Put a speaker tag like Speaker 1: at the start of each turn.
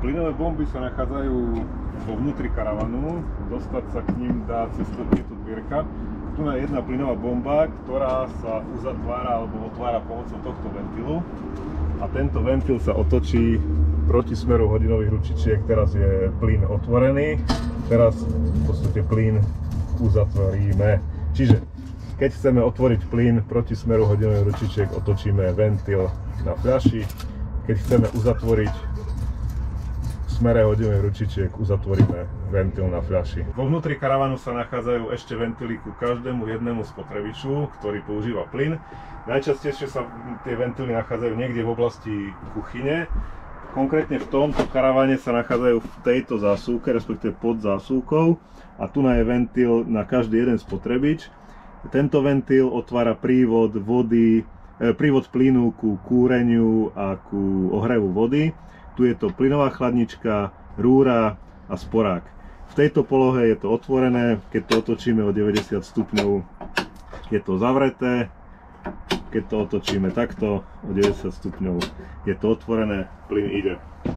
Speaker 1: Plynové bomby sa nachádzajú vo vnútri karavanu, dostať sa k ním dá cez tieto dvierka. Tu je jedna plynová bomba, ktorá sa uzatvára alebo otvára pomocou tohto ventilu. A tento ventil sa otočí proti smeru hodinových ručičiek. Teraz je plyn otvorený, teraz v podstate plyn uzatvoríme. Čiže keď chceme otvoriť plyn proti smeru hodinových ručičiek, otočíme ventil na fľaši. Keď chceme uzatvoriť v smere hodinových ručičiek, uzatvoríme ventil na fľaši. Vo vnútri karavanu sa nachádzajú ešte ventily ku každému jednému spotrebiču, ktorý používa plyn. Najčastejšie sa tie ventily nachádzajú niekde v oblasti kuchyne. Konkrétne v tomto karavane sa nachádzajú v tejto zásuvke, respektíve pod zásuvkou. A tu je ventil na každý jeden spotrebič. Tento ventil otvára prívod vody, prívod plynu ku kúreniu a ku ohrevu vody. Tu je to plynová chladnička, rúra a sporák. V tejto polohe je to otvorené, keď to otočíme o 90 stupňov je to zavreté. Keď to otočíme takto o 90 stupňov je to otvorené, plyn ide.